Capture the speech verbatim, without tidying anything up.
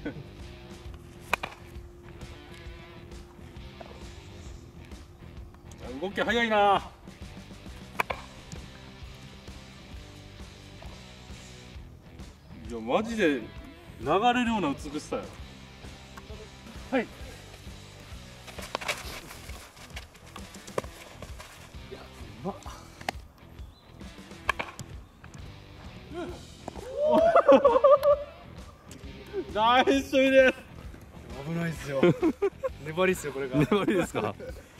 動き早いな。いやマジで流れるような美しさや。はい。うまっ。ナイスショイです。 危ないですよ。粘りっすよこれが。 粘りですか。